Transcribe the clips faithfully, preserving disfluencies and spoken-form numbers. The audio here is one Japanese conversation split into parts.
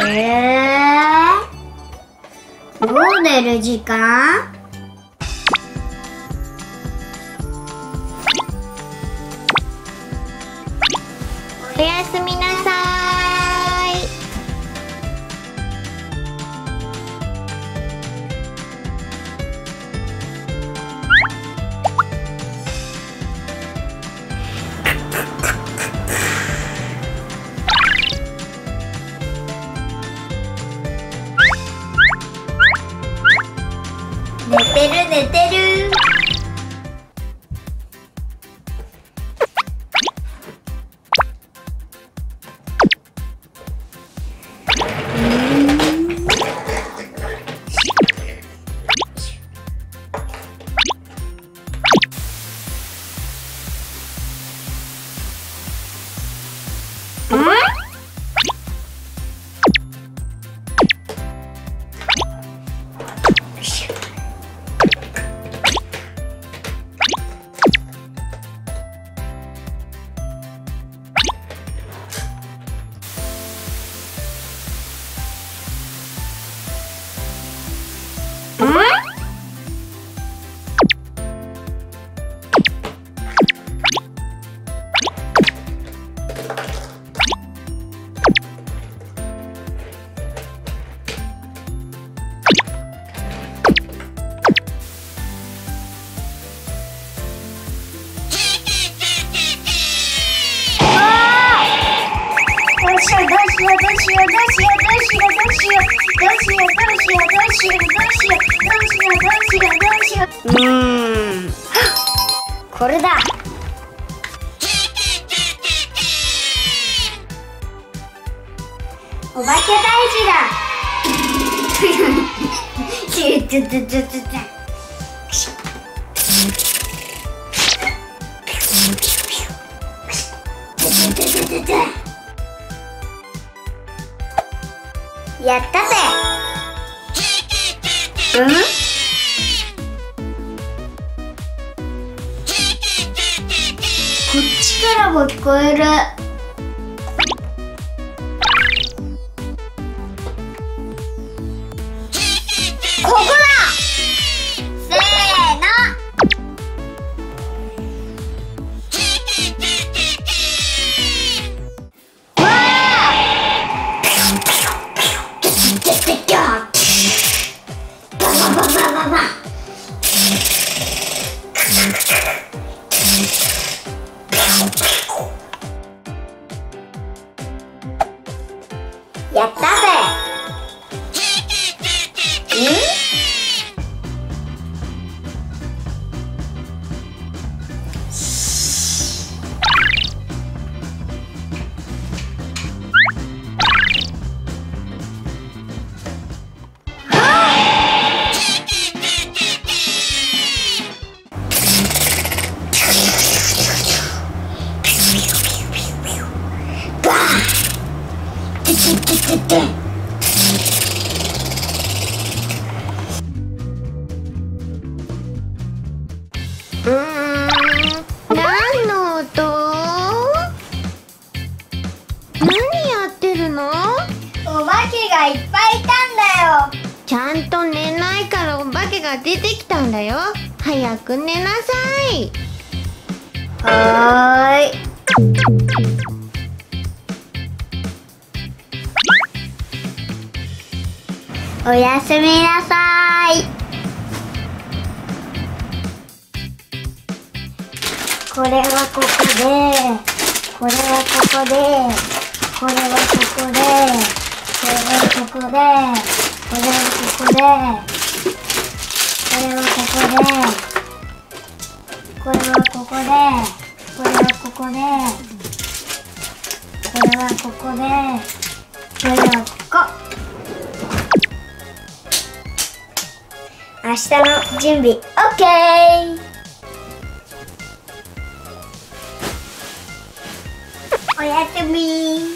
えー、もう寝る時間？ おやすみなさい。 寝てる寝てる。うーん、これだ。お化け退治だ。やったぜ。うん？こっちからも聞こえる。ここだ。せーの。わあ。ババババババ。やったぜ。ん？ うーん、何の音？何やってるの？ お化けがいっぱいいたんだよ。 ちゃんと寝ないからお化けが出てきたんだよ。早く寝なさい。 はーい。おやすみなさい。これはここで、これはここで、これはここで、これはここで、これはここで、これはここで、これはここで、これはここで、これはここで、これはここ。明日の準備 OK。 おやすみ。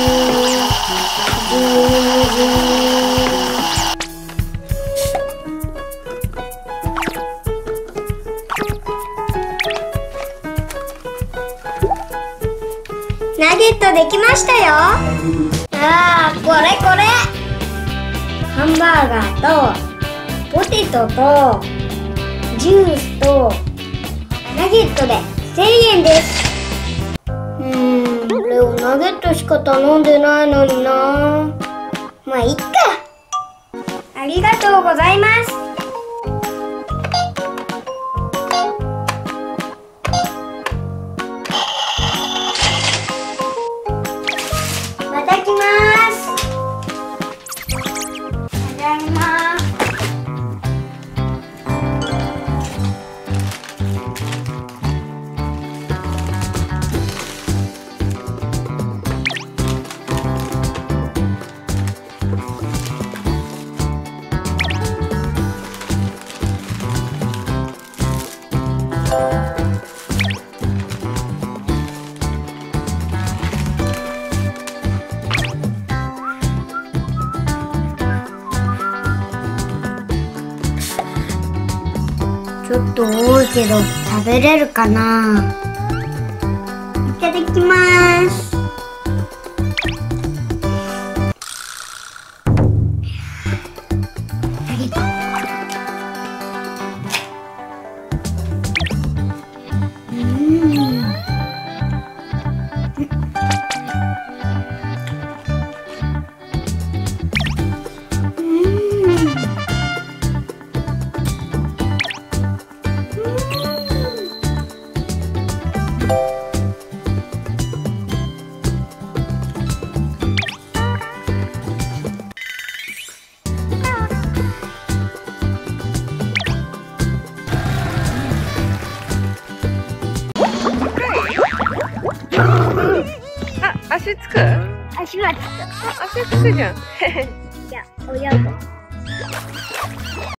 ナゲットできましたよ。あー、これこれ。ハンバーガーとポテトとジュースとナゲットでせんえんです。うーん、レオナゲットしか頼んでないのにな。まあいっか。ありがとうございます。また来ます。ただいま。 ちょっと多いけど食べれるかな。いただきます。 あ、足つく？ 足はつく。 足つくじゃん。 いや、親が。